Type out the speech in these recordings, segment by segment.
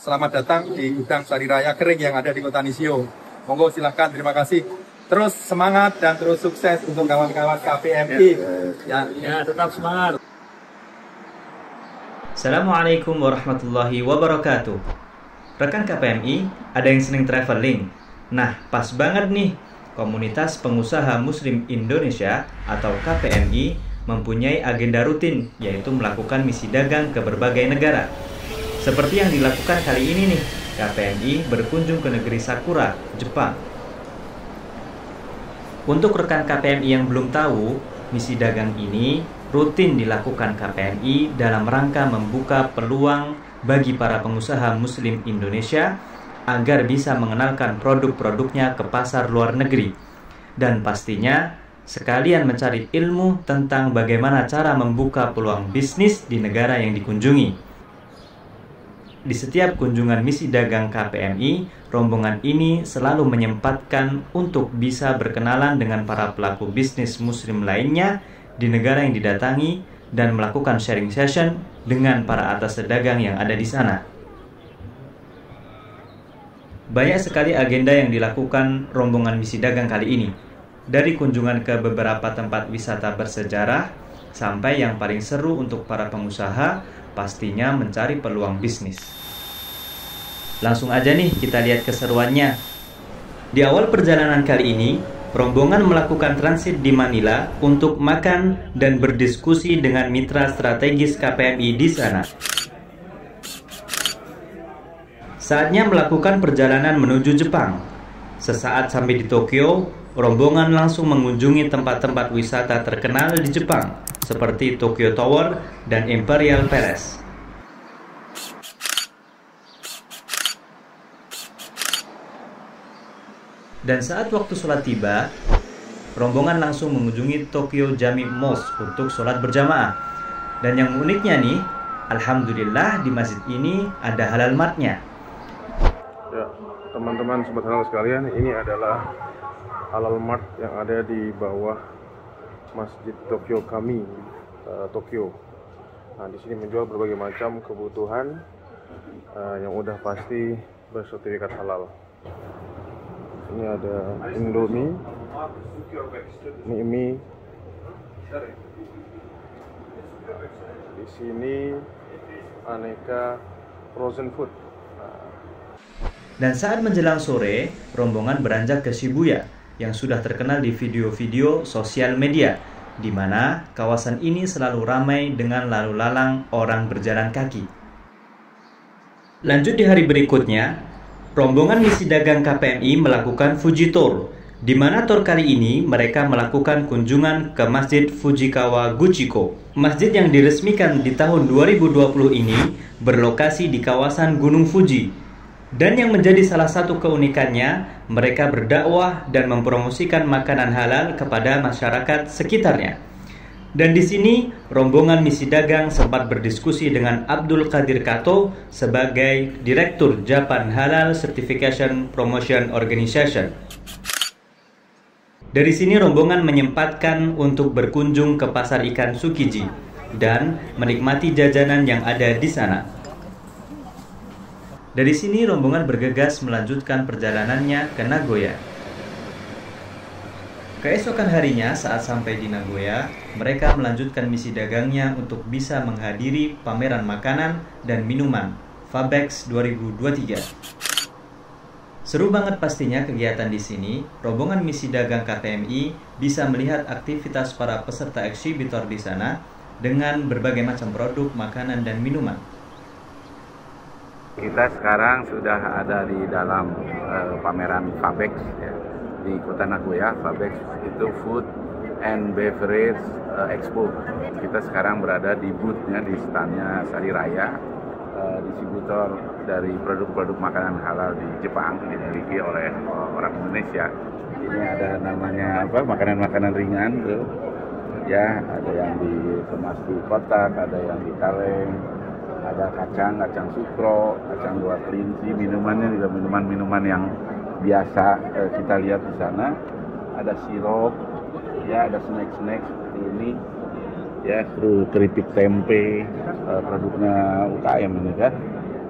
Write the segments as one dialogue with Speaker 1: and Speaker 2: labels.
Speaker 1: Selamat datang di gudang Sari Raya Kering yang ada di Kota Nisio. Monggo silahkan, terima kasih. Terus semangat dan terus sukses untuk kawan-kawan KPMI.
Speaker 2: Ya, tetap semangat.
Speaker 3: Assalamualaikum warahmatullahi wabarakatuh. Rekan KPMI, ada yang seneng traveling? Nah, pas banget nih. Komunitas Pengusaha Muslim Indonesia atau KPMI mempunyai agenda rutin, yaitu melakukan misi dagang ke berbagai negara. Seperti yang dilakukan kali ini nih, KPMI berkunjung ke negeri Sakura, Jepang. Untuk rekan KPMI yang belum tahu, misi dagang ini rutin dilakukan KPMI dalam rangka membuka peluang bagi para pengusaha Muslim Indonesia agar bisa mengenalkan produk-produknya ke pasar luar negeri. Dan pastinya, sekalian mencari ilmu tentang bagaimana cara membuka peluang bisnis di negara yang dikunjungi. Di setiap kunjungan misi dagang KPMI, rombongan ini selalu menyempatkan untuk bisa berkenalan dengan para pelaku bisnis muslim lainnya di negara yang didatangi dan melakukan sharing session dengan para atas dagang yang ada di sana. Banyak sekali agenda yang dilakukan rombongan misi dagang kali ini. Dari kunjungan ke beberapa tempat wisata bersejarah, sampai yang paling seru untuk para pengusaha, pastinya mencari peluang bisnis. Langsung aja nih kita lihat keseruannya. Di awal perjalanan kali ini, rombongan melakukan transit di Manila untuk makan dan berdiskusi dengan mitra strategis KPMI di sana. Saatnya melakukan perjalanan menuju Jepang. Sesaat sampai di Tokyo, rombongan langsung mengunjungi tempat-tempat wisata terkenal di Jepang, seperti Tokyo Tower dan Imperial Palace. Dan saat waktu sholat tiba, rombongan langsung mengunjungi Tokyo Jami Mosque untuk sholat berjamaah. Dan yang uniknya nih, alhamdulillah di masjid ini ada halal martnya.
Speaker 4: Ya, teman-teman sobat halal sekalian, ini adalah halal mart yang ada di bawah Masjid Tokyo Kami, Tokyo. Nah, di sini menjual berbagai macam kebutuhan yang udah pasti bersertifikat halal. Ini ada Indomie, ini mie. Di sini aneka frozen food.
Speaker 3: Dan saat menjelang sore, rombongan beranjak ke Shibuya yang sudah terkenal di video-video sosial media, di mana kawasan ini selalu ramai dengan lalu lalang orang berjalan kaki. Lanjut di hari berikutnya, rombongan misi dagang KPMI melakukan Fuji Tour, di mana tour kali ini mereka melakukan kunjungan ke Masjid Fujikawa Guchiko. Masjid yang diresmikan di tahun 2020 ini berlokasi di kawasan Gunung Fuji. Dan yang menjadi salah satu keunikannya, mereka berdakwah dan mempromosikan makanan halal kepada masyarakat sekitarnya. Dan di sini, rombongan misi dagang sempat berdiskusi dengan Abdul Qadir Kato sebagai Direktur Japan Halal Certification Promotion Organization. Dari sini rombongan menyempatkan untuk berkunjung ke pasar ikan Tsukiji dan menikmati jajanan yang ada di sana. Dari sini rombongan bergegas melanjutkan perjalanannya ke Nagoya. Keesokan harinya saat sampai di Nagoya, mereka melanjutkan misi dagangnya untuk bisa menghadiri pameran makanan dan minuman Fabex 2023. Seru banget pastinya kegiatan di sini. Rombongan misi dagang KPMI bisa melihat aktivitas para peserta eksibitor di sana dengan berbagai macam produk makanan dan minuman.
Speaker 5: Kita sekarang sudah ada di dalam pameran Fabex ya, di kota Nagoya. Fabex itu Food and Beverage Expo. Kita sekarang berada di booth-nya, di stand-nya Sari Raya, distributor dari produk-produk makanan halal di Jepang, dimiliki oleh orang Indonesia. Ini ada namanya apa? Makanan-makanan ringan, bro. Ya, ada yang dikemas di kotak, ada yang di kaleng. Ada kacang sukro, kacang dua kelinci, minumannya juga minuman-minuman yang biasa kita lihat di sana. Ada sirup, ya ada snack-snack seperti ini, ya keripik tempe, produknya UKM ini kan.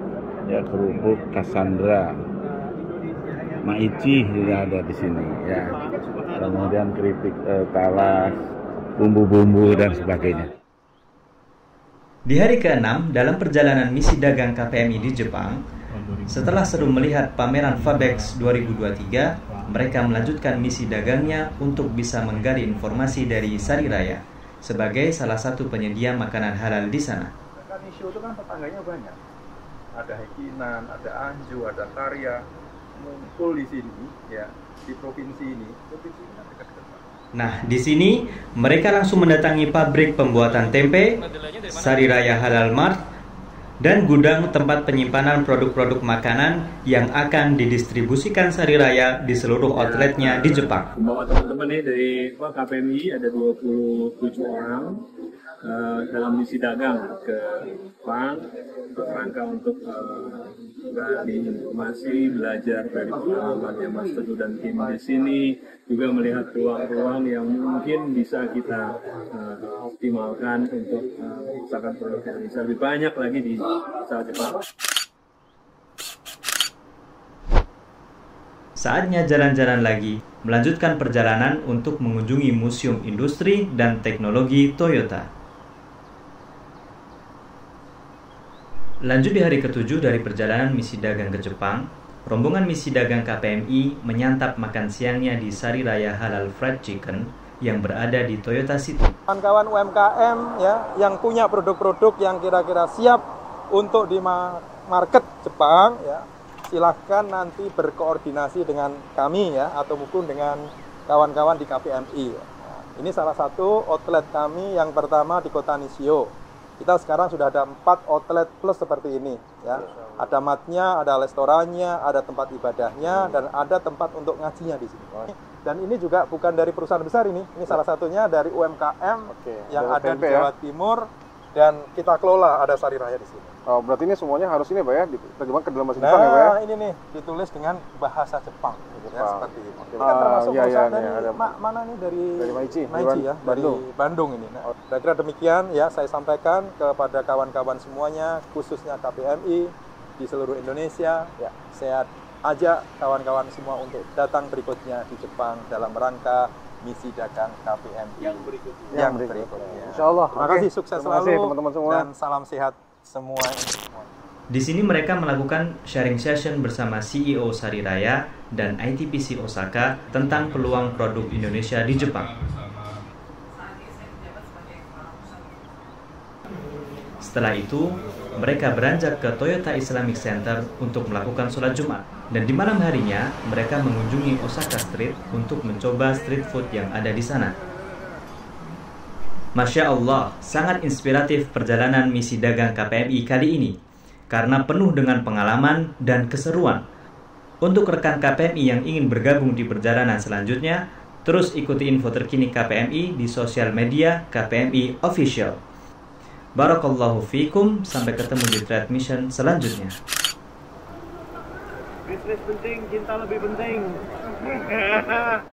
Speaker 5: ya kerupuk Cassandra, maici juga ada di sini ya. Kemudian keripik talas, bumbu-bumbu dan sebagainya.
Speaker 3: Di hari ke-6 dalam perjalanan misi dagang KPMI di Jepang, setelah seru melihat pameran Fabex 2023, mereka melanjutkan misi dagangnya untuk bisa menggali informasi dari Sari Raya sebagai salah satu penyedia makanan halal di sana.
Speaker 1: Tanisio itu kan tetangganya banyak. Ada Hekinan, ada Anju, ada Karya, ngumpul di sini ya, di provinsi ini. Provinsi ini dekat-dekat.
Speaker 3: Nah, di sini mereka langsung mendatangi pabrik pembuatan tempe, Sari Raya Halal Mart, dan gudang tempat penyimpanan produk-produk makanan yang akan didistribusikan Sari Raya di seluruh outletnya di Jepang.
Speaker 2: Membawa teman-teman nih dari KPMI ada 27 orang dalam misi dagang ke Jepang rangka untuk gali informasi, belajar dari pengalamannya Mas Teguh dan tim di sini, juga melihat peluang-peluang yang mungkin bisa kita optimalkan untuk usahakan produk Indonesia lebih banyak lagi di pasar Jepang.
Speaker 3: Saatnya jalan-jalan lagi, melanjutkan perjalanan untuk mengunjungi Museum Industri dan Teknologi Toyota. Lanjut di hari ke-7 dari perjalanan misi dagang ke Jepang, rombongan misi dagang KPMI menyantap makan siangnya di Sari Raya Halal Fried Chicken yang berada di Toyota City.
Speaker 1: Kawan-kawan UMKM ya, yang punya produk-produk yang kira-kira siap untuk di market Jepang ya, silahkan nanti berkoordinasi dengan kami ya, atau mungkin dengan kawan-kawan di KPMI. Nah, ini salah satu outlet kami yang pertama di Kota Nishio. Kita sekarang sudah ada 4 outlet plus seperti ini ya. Ada matnya, ada restorannya, ada tempat ibadahnya, dan ada tempat untuk ngajinya di sini. Dan ini juga bukan dari perusahaan besar ini salah satunya dari UMKM yang ada di Jawa Timur, dan kita kelola, ada Sari Raya di sini.
Speaker 4: Oh, berarti ini semuanya harus ini Pak ya, diterjemahkan ke dalam bahasa Jepang ya Pak ya?
Speaker 1: Nah, ini nih ditulis dengan bahasa Jepang gitu ya, seperti ini. Ini kan termasuk perusahaan dari mana nih, dari Maici ya, dari Bandung ini. Nah, kira-kira demikian ya saya sampaikan kepada kawan-kawan semuanya, khususnya KPMI di seluruh Indonesia. Ya, saya ajak kawan-kawan semua untuk datang berikutnya di Jepang dalam rangka misi dagang KPMI yang berikutnya.
Speaker 4: Insyaallah.
Speaker 1: Terima kasih, sukses selalu
Speaker 4: teman-teman semua,
Speaker 1: dan salam sehat semua.
Speaker 3: Di sini mereka melakukan sharing session bersama CEO Sari Raya dan ITPC Osaka tentang peluang produk Indonesia di Jepang. Setelah itu, mereka beranjak ke Toyota Islamic Center untuk melakukan sholat Jumat. Dan di malam harinya, mereka mengunjungi Osaka Street untuk mencoba street food yang ada di sana. Masya Allah, sangat inspiratif perjalanan misi dagang KPMI kali ini, karena penuh dengan pengalaman dan keseruan. Untuk rekan KPMI yang ingin bergabung di perjalanan selanjutnya, terus ikuti info terkini KPMI di sosial media KPMI Official. Barakallahu fikum, sampai ketemu di Trade Mission selanjutnya.
Speaker 2: Bisnis penting, cinta lebih penting.